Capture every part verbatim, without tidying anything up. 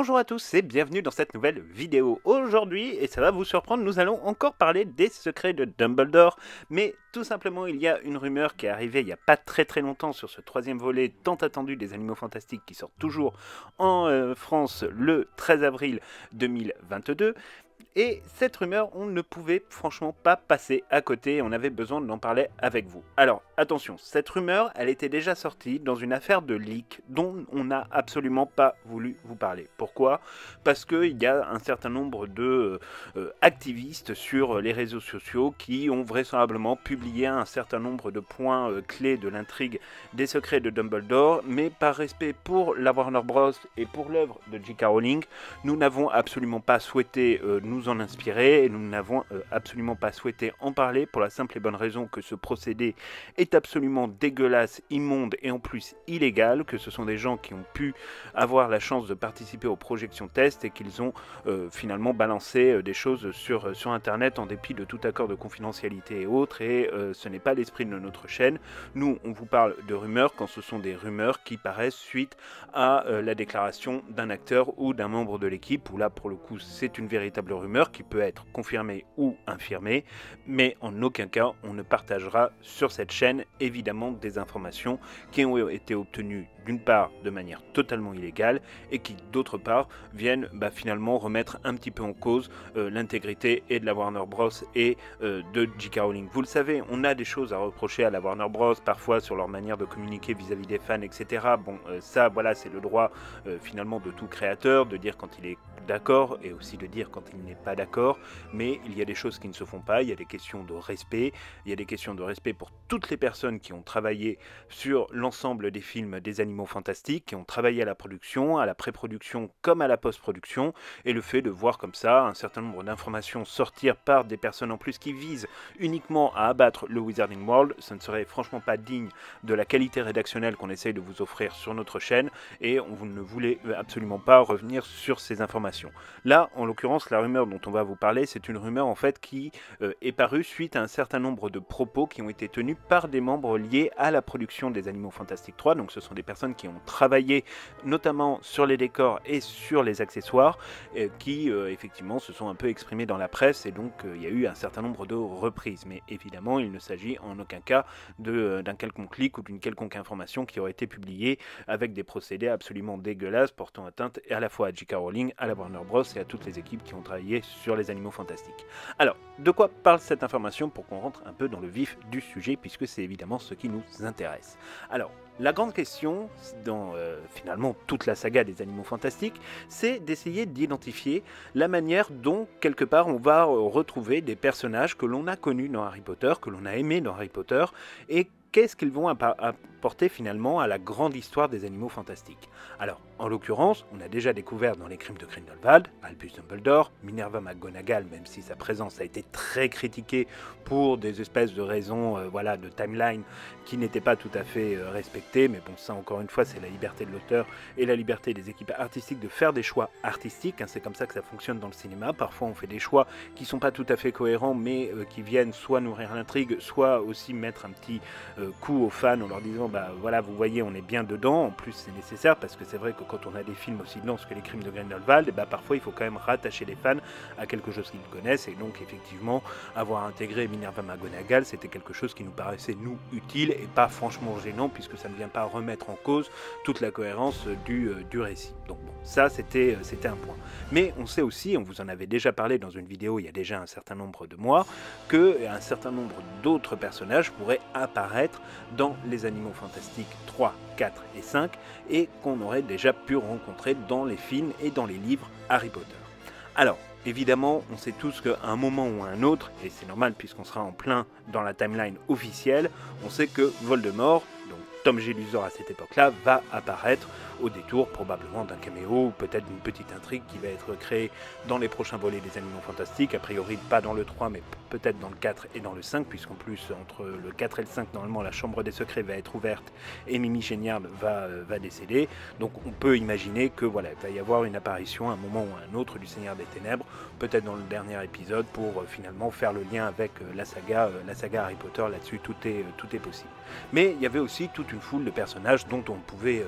Bonjour à tous et bienvenue dans cette nouvelle vidéo. Aujourd'hui, et ça va vous surprendre, nous allons encore parler des secrets de Dumbledore. Mais tout simplement, il y a une rumeur qui est arrivée il n'y a pas très très longtemps sur ce troisième volet tant attendu des Animaux Fantastiques qui sort toujours en euh, France le treize avril deux mille vingt-deux. Et cette rumeur, on ne pouvait franchement pas passer à côté, on avait besoin d'en parler avec vous. Alors, attention, cette rumeur, elle était déjà sortie dans une affaire de leak dont on n'a absolument pas voulu vous parler. Pourquoi? Parce qu'il y a un certain nombre de euh, activistes sur les réseaux sociaux qui ont vraisemblablement publié un certain nombre de points euh, clés de l'intrigue des secrets de Dumbledore, mais par respect pour la Warner Bros. Et pour l'œuvre de J K Rowling, nous n'avons absolument pas souhaité euh, nous en inspirer et nous n'avons euh, absolument pas souhaité en parler pour la simple et bonne raison que ce procédé est absolument dégueulasse, immonde et en plus illégal, que ce sont des gens qui ont pu avoir la chance de participer aux projections tests et qu'ils ont euh, finalement balancé euh, des choses sur, euh, sur internet en dépit de tout accord de confidentialité et autres, et euh, ce n'est pas l'esprit de notre chaîne. Nous on vous parle de rumeurs quand ce sont des rumeurs qui paraissent suite à euh, la déclaration d'un acteur ou d'un membre de l'équipe, où là pour le coup c'est une véritable rumeur qui peut être confirmée ou infirmée, mais en aucun cas on ne partagera sur cette chaîne évidemment des informations qui ont été obtenues d'une part de manière totalement illégale et qui d'autre part viennent bah, finalement remettre un petit peu en cause euh, l'intégrité et de la Warner Bros et euh, de J K Rowling. Vous le savez, on a des choses à reprocher à la Warner Bros parfois sur leur manière de communiquer vis-à-vis des fans, et cetera. Bon, euh, ça voilà, c'est le droit euh, finalement de tout créateur de dire quand il est d'accord et aussi de dire quand il n'est pas d'accord, mais il y a des choses qui ne se font pas, il y a des questions de respect, il y a des questions de respect pour toutes les personnes qui ont travaillé sur l'ensemble des films des Animaux Fantastiques, qui ont travaillé à la production, à la pré-production comme à la post-production, et le fait de voir comme ça un certain nombre d'informations sortir par des personnes en plus qui visent uniquement à abattre le Wizarding World, ça ne serait franchement pas digne de la qualité rédactionnelle qu'on essaye de vous offrir sur notre chaîne, et on ne voulait absolument pas revenir sur ces informations. Là, en l'occurrence, la rumeur dont on va vous parler, c'est une rumeur en fait qui euh, est parue suite à un certain nombre de propos qui ont été tenus par des membres liés à la production des Animaux Fantastiques trois. Donc ce sont des personnes qui ont travaillé notamment sur les décors et sur les accessoires, euh, qui euh, effectivement se sont un peu exprimés dans la presse, et donc euh, il y a eu un certain nombre de reprises. Mais évidemment, il ne s'agit en aucun cas de, euh, d'un quelconque leak ou d'une quelconque information qui aurait été publiée avec des procédés absolument dégueulasses portant atteinte à la fois à J K Rowling, à la Warner Bros et à toutes les équipes qui ont travaillé sur les Animaux Fantastiques. Alors, de quoi parle cette information pour qu'on rentre un peu dans le vif du sujet, puisque c'est évidemment ce qui nous intéresse. Alors, la grande question dans euh, finalement toute la saga des Animaux Fantastiques, c'est d'essayer d'identifier la manière dont quelque part on va euh, retrouver des personnages que l'on a connus dans Harry Potter, que l'on a aimés dans Harry Potter, et qu'est-ce qu'ils vont apporter finalement à la grande histoire des Animaux Fantastiques. Alors, en l'occurrence, on a déjà découvert dans les crimes de Grindelwald, Albus Dumbledore, Minerva McGonagall, même si sa présence a été très critiquée pour des espèces de raisons euh, voilà, de timeline qui n'étaient pas tout à fait euh, respectées, mais bon, ça encore une fois, c'est la liberté de l'auteur et la liberté des équipes artistiques de faire des choix artistiques, hein, c'est comme ça que ça fonctionne dans le cinéma. Parfois on fait des choix qui sont pas tout à fait cohérents, mais euh, qui viennent soit nourrir l'intrigue, soit aussi mettre un petit euh, coup aux fans en leur disant bah voilà, vous voyez, on est bien dedans. En plus c'est nécessaire parce que c'est vrai que quand on a des films aussi denses que les crimes de Grindelwald, et bah parfois il faut quand même rattacher les fans à quelque chose qu'ils connaissent, et donc effectivement avoir intégré Minerva McGonagall, c'était quelque chose qui nous paraissait nous utile et pas franchement gênant, puisque ça ne vient pas remettre en cause toute la cohérence du, euh, du récit. Donc bon, ça c'était, c'était un point. Mais on sait aussi, on vous en avait déjà parlé dans une vidéo il y a déjà un certain nombre de mois, qu'un certain nombre d'autres personnages pourraient apparaître dans les Animaux Fantastiques trois, quatre et cinq, et qu'on aurait déjà pu rencontrer dans les films et dans les livres Harry Potter. Alors, évidemment, on sait tous qu'à un moment ou à un autre, et c'est normal puisqu'on sera en plein dans la timeline officielle, on sait que Voldemort, donc Tom Gélusor à cette époque-là, va apparaître au détour probablement d'un caméo ou peut-être d'une petite intrigue qui va être créée dans les prochains volets des Animaux Fantastiques, a priori pas dans le trois mais peut-être dans le quatre et dans le cinq, puisqu'en plus entre le quatre et le cinq normalement la chambre des secrets va être ouverte et Mimi Géniard va, euh, va décéder, donc on peut imaginer que voilà, il va y avoir une apparition à un moment ou à un autre du Seigneur des Ténèbres, peut-être dans le dernier épisode pour euh, finalement faire le lien avec euh, la saga, euh, la saga Harry Potter. Là-dessus tout est, euh, tout est possible. Mais il y avait aussi toute une foule de personnages dont on pouvait euh,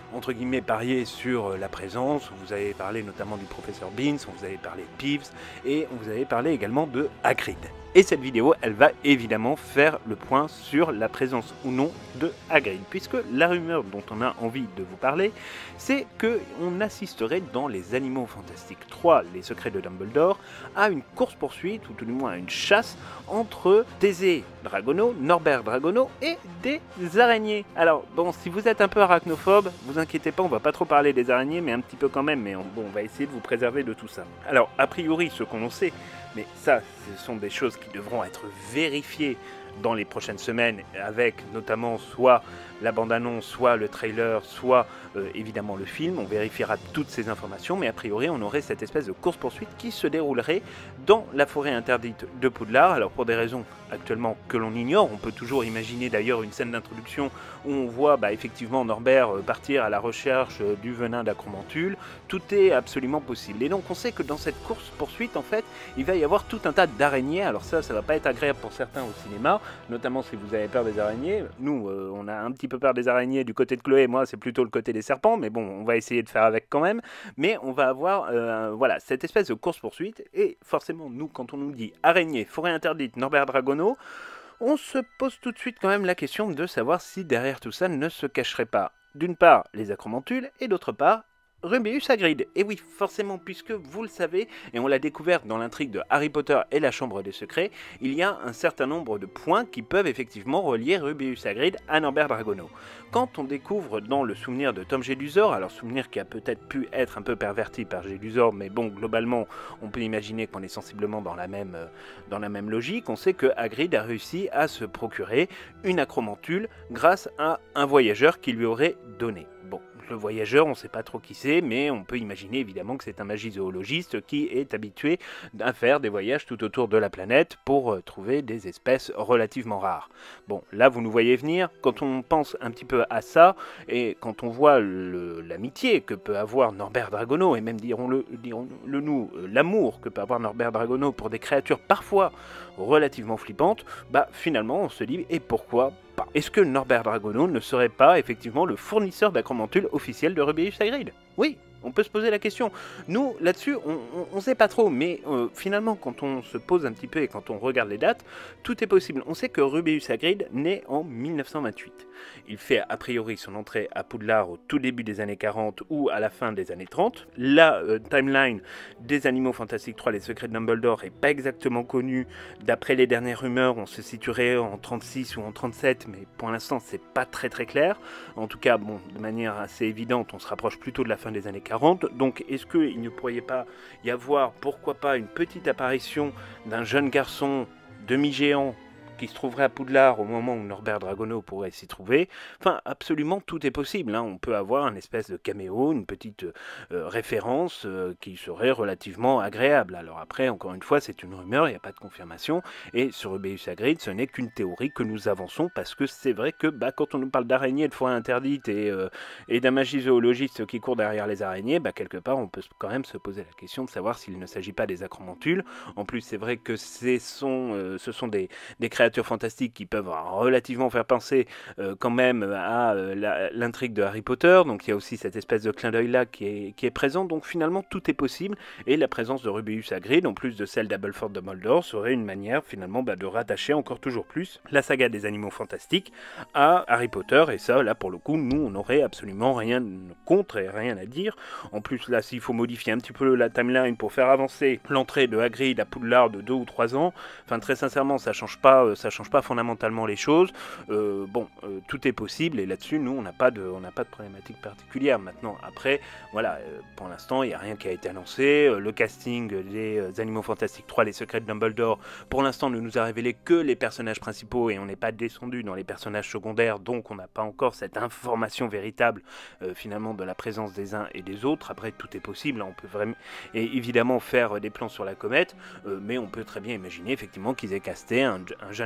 entre guillemets, parié sur la présence. On vous avait parlé notamment du professeur Beans, on vous avait parlé de Peeves, et on vous avait parlé également de Hagrid. Et cette vidéo, elle va évidemment faire le point sur la présence ou non de Hagrid, puisque la rumeur dont on a envie de vous parler, c'est qu'on assisterait dans les Animaux Fantastiques trois, les secrets de Dumbledore, à une course-poursuite, ou tout du moins à une chasse, entre Thésée Dragono, Norbert Dragono et des araignées. Alors, bon, si vous êtes un peu arachnophobe, vous inquiétez pas, on va pas trop parler des araignées, mais un petit peu quand même, mais on, bon, on va essayer de vous préserver de tout ça. Alors, a priori, ce qu'on en sait, mais ça, ce sont des choses qui devront être vérifiées dans les prochaines semaines, avec notamment soit la bande-annonce, soit le trailer, soit euh, évidemment le film. On vérifiera toutes ces informations, mais a priori on aurait cette espèce de course-poursuite qui se déroulerait dans la forêt interdite de Poudlard. Alors pour des raisons actuellement que l'on ignore, on peut toujours imaginer d'ailleurs une scène d'introduction où on voit bah, effectivement Norbert partir à la recherche du venin d'Acromantule. Tout est absolument possible. Et donc on sait que dans cette course-poursuite, en fait, il va y avoir tout un tas d'araignées. Alors ça, ça va pas être agréable pour certains au cinéma, notamment si vous avez peur des araignées. Nous, euh, on a un petit peu peur des araignées du côté de Chloé, moi c'est plutôt le côté des serpents, mais bon, on va essayer de faire avec quand même. Mais on va avoir euh, voilà, cette espèce de course-poursuite, et forcément, nous, quand on nous dit araignée, forêt interdite, Norbert Dragono, on se pose tout de suite quand même la question de savoir si derrière tout ça ne se cacherait pas, d'une part, les acromantules, et d'autre part, Rubeus Hagrid. Et oui, forcément, puisque vous le savez, et on l'a découvert dans l'intrigue de Harry Potter et la Chambre des Secrets, il y a un certain nombre de points qui peuvent effectivement relier Rubeus Hagrid à Norbert Dragono. Quand on découvre dans le souvenir de Tom Jedusor, alors souvenir qui a peut-être pu être un peu perverti par Jedusor, mais bon, globalement, on peut imaginer qu'on est sensiblement dans la même, euh, dans la même logique, on sait que Hagrid a réussi à se procurer une acromantule grâce à un voyageur qui lui aurait donné. Bon, le voyageur, on ne sait pas trop qui c'est, mais on peut imaginer évidemment que c'est un magizoologiste qui est habitué à faire des voyages tout autour de la planète pour euh, trouver des espèces relativement rares. Bon, là vous nous voyez venir, quand on pense un petit peu à ça, et quand on voit l'amitié que peut avoir Norbert Dragono, et même dirons-le dirons-le nous, euh, l'amour que peut avoir Norbert Dragono pour des créatures parfois relativement flippantes, bah finalement on se dit, et pourquoi pas? Est-ce que Norbert Dragono ne serait pas effectivement le fournisseur d'acromantules officiel de Rubeus Hagrid? Oui, on peut se poser la question. Nous, là-dessus, on ne sait pas trop, mais euh, finalement, quand on se pose un petit peu et quand on regarde les dates, tout est possible. On sait que Rubeus Hagrid naît en mille neuf cent vingt-huit. Il fait a priori son entrée à Poudlard au tout début des années quarante ou à la fin des années trente. La euh, timeline des Animaux Fantastiques trois, les secrets de Dumbledore, n'est pas exactement connue. D'après les dernières rumeurs, on se situerait en trente-six ou en trente-sept, mais pour l'instant, c'est pas très très clair. En tout cas, bon, de manière assez évidente, on se rapproche plutôt de la fin des années quarante. Donc, est-ce qu'il ne pourrait pas y avoir, pourquoi pas, une petite apparition d'un jeune garçon demi-géant qui se trouverait à Poudlard au moment où Norbert Dragono pourrait s'y trouver? Enfin, absolument tout est possible, hein. On peut avoir un espèce de caméo, une petite euh, référence euh, qui serait relativement agréable. Alors après, encore une fois, c'est une rumeur, il n'y a pas de confirmation, et sur Rubeus Hagrid, ce n'est qu'une théorie que nous avançons, parce que c'est vrai que bah, quand on nous parle d'araignées, de forêt interdite et, euh, et d'un magizoologiste qui court derrière les araignées, bah, quelque part, on peut quand même se poser la question de savoir s'il ne s'agit pas des acromantules. En plus, c'est vrai que sont, euh, ce sont des, des créatures fantastiques qui peuvent relativement faire penser euh, quand même à euh, l'intrigue de Harry Potter, donc il y a aussi cette espèce de clin d'œil là qui est, qui est présent, donc finalement tout est possible, et la présence de Rubeus Hagrid, en plus de celle d'Aberforth Dumbledore, serait une manière finalement bah, de rattacher encore toujours plus la saga des Animaux Fantastiques à Harry Potter, et ça là pour le coup nous on n'aurait absolument rien contre et rien à dire. En plus là s'il faut modifier un petit peu la timeline pour faire avancer l'entrée de Hagrid à Poudlard de deux ou trois ans, enfin très sincèrement ça change pas euh, ça change pas fondamentalement les choses. Euh, bon, euh, tout est possible et là-dessus, nous, on n'a pas de, on n'a pas de problématique particulière. Maintenant, après, voilà, euh, pour l'instant, il n'y a rien qui a été annoncé. Euh, le casting des euh, Animaux Fantastiques trois, les secrets de Dumbledore, pour l'instant, ne nous a révélé que les personnages principaux et on n'est pas descendu dans les personnages secondaires, donc on n'a pas encore cette information véritable euh, finalement de la présence des uns et des autres. Après, tout est possible, hein, on peut vraiment, et évidemment faire des plans sur la comète, euh, mais on peut très bien imaginer effectivement qu'ils aient casté un, un jeune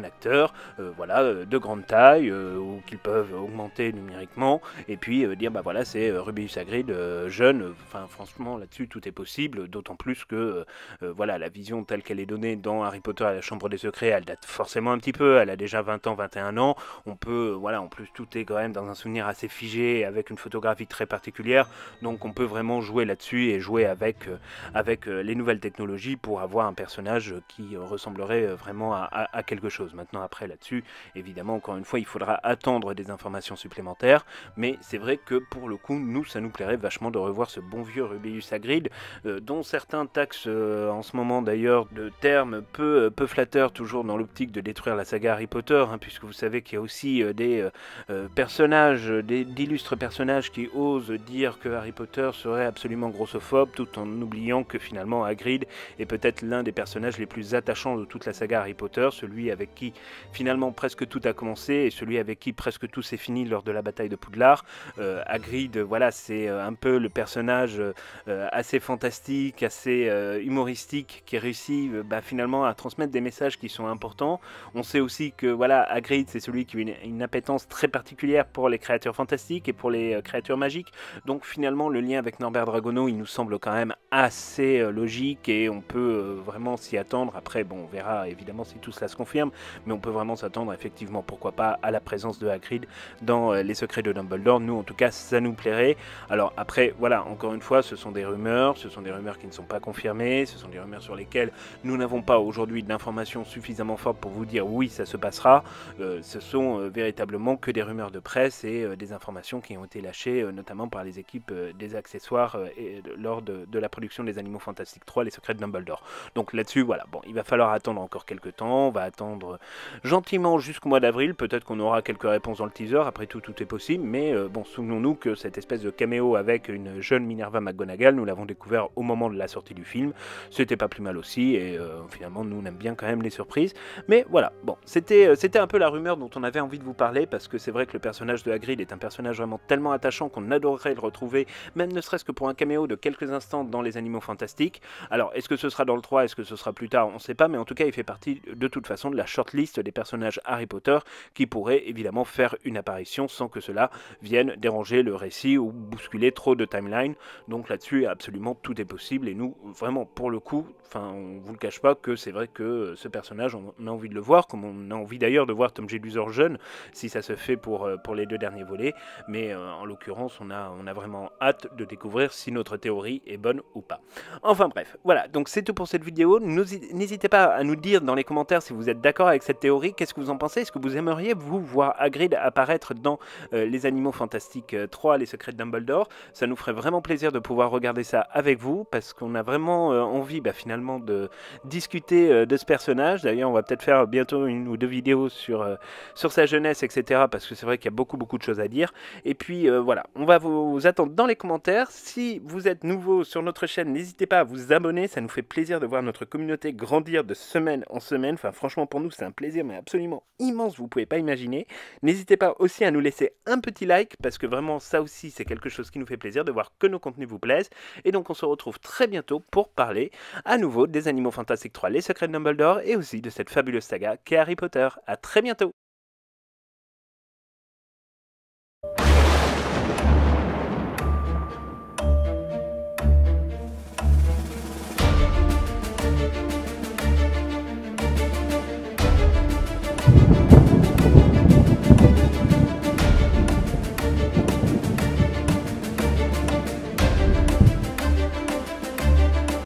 jeune acteur, euh, voilà, euh, de grande taille, euh, ou qu'ils peuvent augmenter numériquement, et puis euh, dire bah voilà c'est euh, Rubeus Hagrid euh, jeune, enfin franchement là-dessus tout est possible, d'autant plus que euh, euh, voilà la vision telle qu'elle est donnée dans Harry Potter et la Chambre des Secrets, elle date forcément un petit peu, elle a déjà vingt ans, vingt et un ans, on peut, euh, voilà, en plus tout est quand même dans un souvenir assez figé, avec une photographie très particulière, donc on peut vraiment jouer là-dessus et jouer avec, euh, avec euh, les nouvelles technologies pour avoir un personnage qui euh, ressemblerait euh, vraiment à, à, à quelque chose. Maintenant après là-dessus, évidemment encore une fois il faudra attendre des informations supplémentaires, mais c'est vrai que pour le coup nous ça nous plairait vachement de revoir ce bon vieux Rubeus Hagrid, euh, dont certains taxent euh, en ce moment d'ailleurs de termes peu, peu flatteurs, toujours dans l'optique de détruire la saga Harry Potter, hein, puisque vous savez qu'il y a aussi euh, des euh, personnages, des, d'illustres personnages qui osent dire que Harry Potter serait absolument grossophobe, tout en oubliant que finalement Hagrid est peut-être l'un des personnages les plus attachants de toute la saga Harry Potter, celui avec qui finalement presque tout a commencé et celui avec qui presque tout s'est fini lors de la bataille de Poudlard. Euh, Hagrid, voilà, c'est un peu le personnage euh, assez fantastique, assez euh, humoristique, qui réussit euh, bah, finalement à transmettre des messages qui sont importants. On sait aussi que voilà, Hagrid, c'est celui qui a une, une appétence très particulière pour les créatures fantastiques et pour les euh, créatures magiques. Donc finalement, le lien avec Norbert Dragono, il nous semble quand même assez euh, logique et on peut euh, vraiment s'y attendre. Après, bon, on verra évidemment si tout cela se confirme, mais on peut vraiment s'attendre effectivement, pourquoi pas, à la présence de Hagrid dans euh, Les Secrets de Dumbledore. Nous, en tout cas, ça nous plairait. Alors après, voilà, encore une fois, ce sont des rumeurs, ce sont des rumeurs qui ne sont pas confirmées, ce sont des rumeurs sur lesquelles nous n'avons pas aujourd'hui d'informations suffisamment fortes pour vous dire oui, ça se passera. Euh, ce sont euh, véritablement que des rumeurs de presse et euh, des informations qui ont été lâchées, euh, notamment par les équipes euh, des accessoires euh, et, de, lors de, de la production des Animaux Fantastiques trois, Les Secrets de Dumbledore. Donc là-dessus, voilà, bon, il va falloir attendre encore quelques temps, on va attendre gentiment jusqu'au mois d'avril, peut-être qu'on aura quelques réponses dans le teaser, après tout, tout est possible, mais euh, bon, souvenons-nous que cette espèce de caméo avec une jeune Minerva McGonagall, nous l'avons découvert au moment de la sortie du film, c'était pas plus mal aussi, et euh, finalement, nous on aime bien quand même les surprises, mais voilà, bon, c'était euh, c'était un peu la rumeur dont on avait envie de vous parler, parce que c'est vrai que le personnage de Hagrid est un personnage vraiment tellement attachant qu'on adorerait le retrouver, même ne serait-ce que pour un caméo de quelques instants dans les Animaux Fantastiques. Alors, est-ce que ce sera dans le trois, est-ce que ce sera plus tard, on ne sait pas, mais en tout cas, il fait partie de toute façon de la shortlist des personnages Harry Potter qui pourraient évidemment faire une apparition sans que cela vienne déranger le récit ou bousculer trop de timeline. Donc là-dessus, absolument tout est possible et nous, vraiment, pour le coup, enfin, on vous le cache pas que c'est vrai que ce personnage, on a envie de le voir, comme on a envie d'ailleurs de voir Tom Jedusor jeune, si ça se fait pour, pour les deux derniers volets, mais euh, en l'occurrence, on a, on a vraiment hâte de découvrir si notre théorie est bonne ou pas. Enfin bref, voilà, donc c'est tout pour cette vidéo. N'hésitez pas à nous dire dans les commentaires si vous êtes d'accord avec cette théorie, qu'est-ce que vous en pensez, est-ce que vous aimeriez, vous, voir Hagrid apparaître dans euh, les Animaux Fantastiques trois, Les Secrets de Dumbledore? Ça nous ferait vraiment plaisir de pouvoir regarder ça avec vous, parce qu'on a vraiment euh, envie, bah, finalement, de discuter euh, de ce personnage. D'ailleurs, on va peut-être faire bientôt une ou deux vidéos sur, euh, sur sa jeunesse, et cetera, parce que c'est vrai qu'il y a beaucoup, beaucoup de choses à dire. Et puis, euh, voilà, on va vous attendre dans les commentaires. Si vous êtes nouveau sur notre chaîne, n'hésitez pas à vous abonner, ça nous fait plaisir de voir notre communauté grandir de semaine en semaine. Enfin, franchement, pour nous, c'est un plaisir, mais absolument immense, vous pouvez pas imaginer. N'hésitez pas aussi à nous laisser un petit like, parce que vraiment, ça aussi, c'est quelque chose qui nous fait plaisir de voir que nos contenus vous plaisent. Et donc, on se retrouve très bientôt pour parler à nouveau des Animaux Fantastiques trois, Les Secrets de Dumbledore, et aussi de cette fabuleuse saga qu'est Harry Potter. À très bientôt!